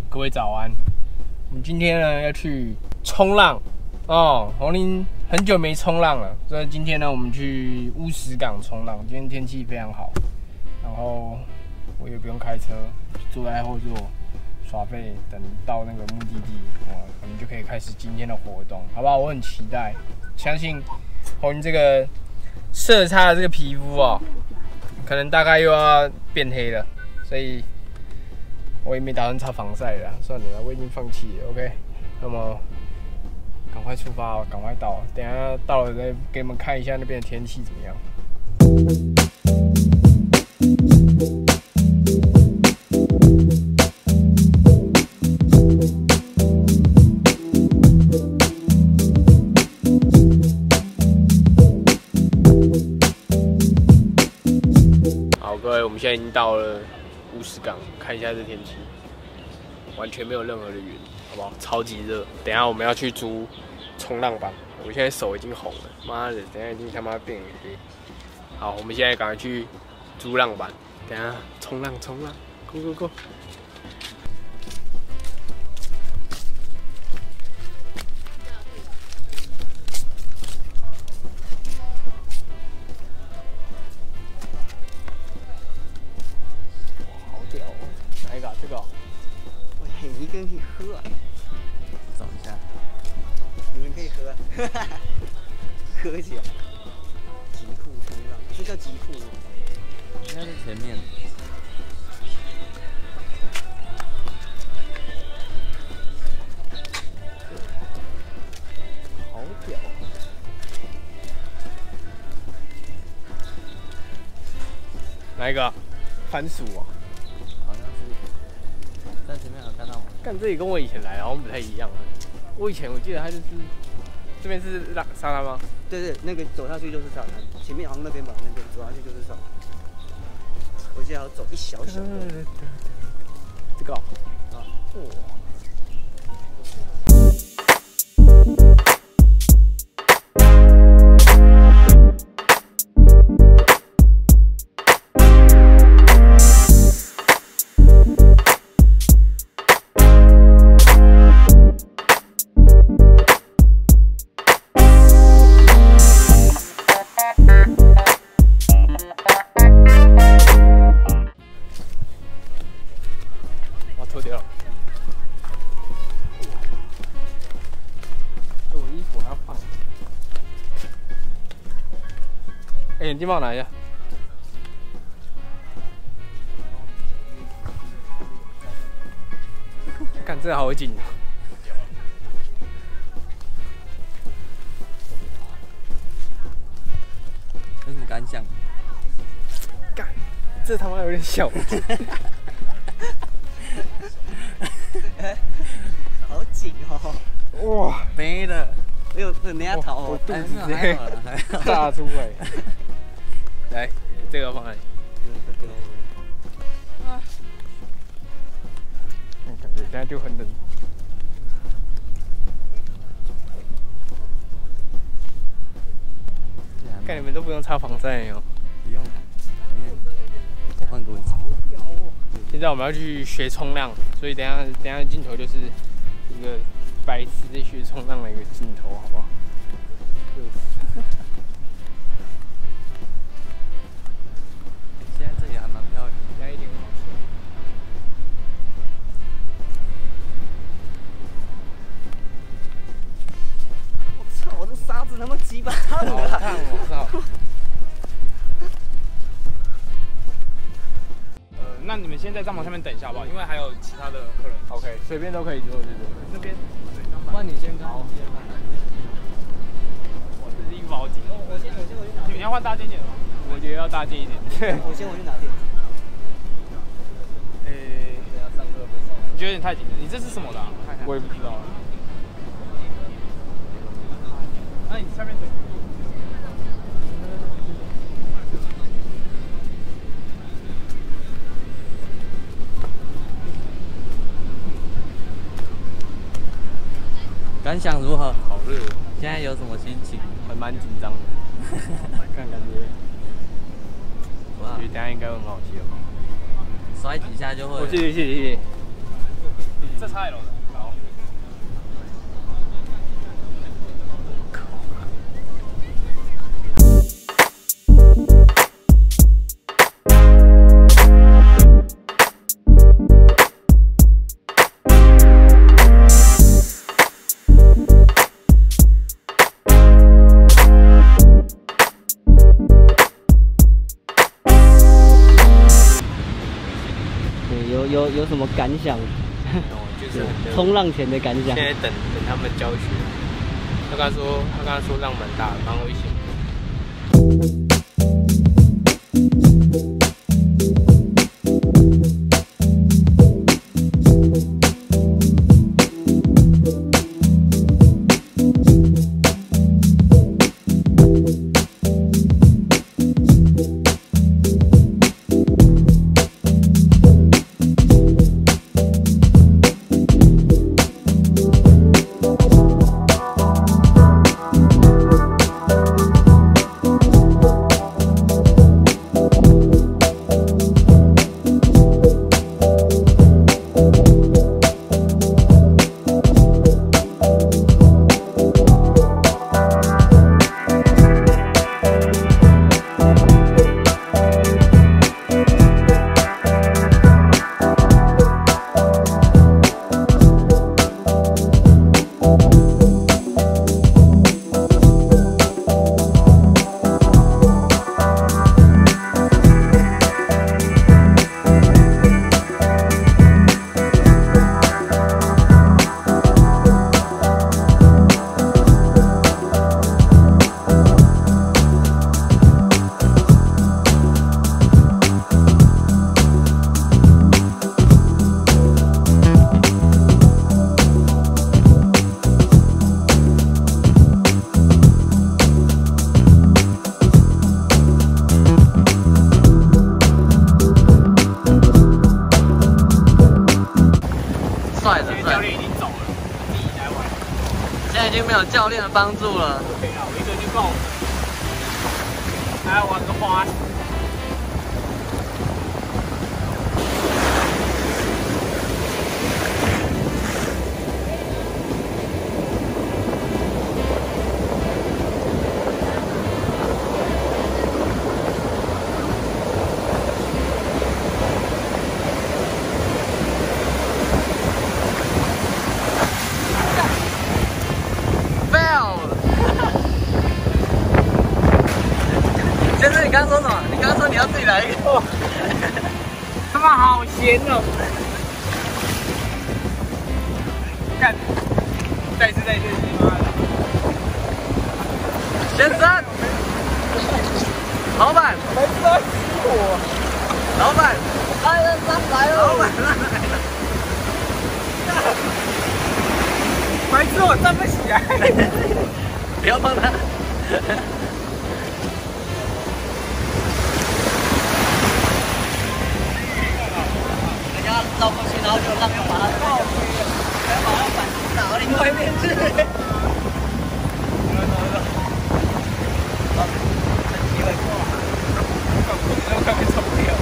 各位早安。我们今天呢要去冲浪哦，红林很久没冲浪了，所以今天呢我们去乌石港冲浪。今天天气非常好，然后我也不用开车，坐在后座耍废，等到那个目的地，我们就可以开始今天的活动，好不好？我很期待，相信红林这个色差的这个皮肤哦，可能大概又要变黑了，所以我也没打算擦防晒了，算了啦，我已经放弃了。OK， 那么赶快出发哦，赶快到，等一下到了再给你们看一下那边的天气怎么样。好，各位，我们现在已经到了乌石港，看一下这天气，完全没有任何的云，好不好？超级热。等一下我们要去租冲浪板，我现在手已经红了，妈的，等一下一定他妈变黑。好，我们现在赶快去租浪板，等一下冲浪，Go Go Go！ 好屌哦！哪一个？这个哦？ 喂，你一个人可以喝啊？ 找一下， 你们可以喝啊，喝起来。极酷冲浪，这叫极酷吗？ 应该是前面。 好屌！哪一个？番薯哦。 好像是在前面有看到吗？ 干，这里跟我以前来好像不太一样。我以前我记得它就是这边是沙滩吗？ 对对，那个走下去就是沙滩，前面好像那边吧，那边走下去就是沙滩。我记得要走一小小的。 这个哦啊， 哇！脱掉了，我衣服还要放。哎，眼镜帮我拿一下。干，这好紧啊！ 有什么感想？ 干，这他妈有点小。 好紧哦！ 哇， 背的， 哎呦，人家头哦， 我肚子直接还好了，还好。 炸出来。来，这个放哪里？感觉现在就很冷。看你们都不用擦防晒哦。 不用，我换个位置。 现在我们要去学冲浪，所以等一下镜头就是一个白痴在学冲浪的一个镜头，好不好？ 现在这里还蛮漂亮， 现在一点很好笑。 我操，我这沙子他妈鸡巴烫好啊！ 烫哦！操！ 那你们先在帐篷下面等一下吧，因为还有其他的客人。 OK， 随便都可以做，对不对？ 那边， 不然你先看。 我这是衣服好紧。 我先去拿你们要换大件一点的吗？ 我觉得要大件一点。 我去拿电。 你觉得有点太紧了？你这是什么的啊？看看。 我也不知道。 那你下面等。 感想如何？ 好热， 现在有什么心情？ 还蛮紧张的。看感觉， 哇我觉得等一下应该会很好笑。 摔几下就会了。 谢谢。 这差1楼的。好。 有什么感想？ 就是冲浪前的感想。 现在等他们教学。他刚说浪蛮大的，蛮危险。 已经没有教练的帮助了。 可以啊，我一个人就够了。来玩个花。 先生，你刚刚说什么？你刚刚说你要自己来一个。 他妈好咸哦！干，再一次，妈的！ 先生，老板， 没事要死我！ 老板，来了，来了，老板来了。 白痴，我站不起来。 不要碰他。绕过去，然后就浪又把它倒回去，再把它反打到另外一边去。好，趁机会过来。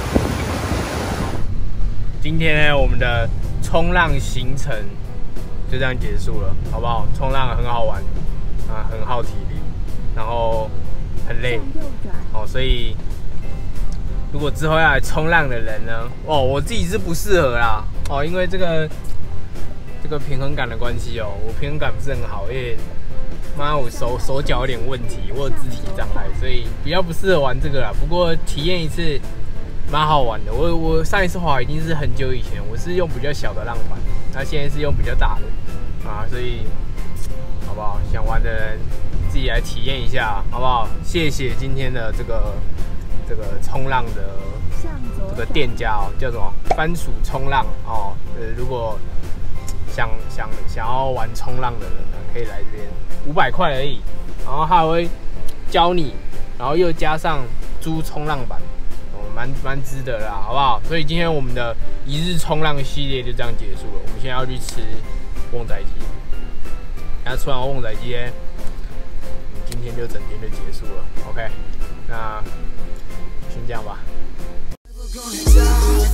今天呢，我们的冲浪行程就这样结束了，好不好？冲浪很好玩啊，很耗体力，然后很累哦，所以。如果之后要来冲浪的人呢，哦，我自己是不适合啦，哦，因为这个平衡感的关系哦，我平衡感不是很好，因为妈我手脚有点问题，我有肢体障碍，所以比较不适合玩这个啦。不过体验一次蛮好玩的。我上一次滑已经是很久以前，我是用比较小的浪板，那现在是用比较大的啊，所以好不好？想玩的人自己来体验一下，好不好？谢谢今天的这个冲浪的这个店家哦，叫什么番薯冲浪哦。如果想要玩冲浪的人呢，可以来这边，500块而已。然后他还会教你，然后又加上租冲浪板，哦，蛮值得啦，好不好？所以今天我们的一日冲浪系列就这样结束了。我们现在要去吃旺仔鸡，然后吃完旺仔鸡呢，我们今天就整天就结束了。OK， 那。先这样吧。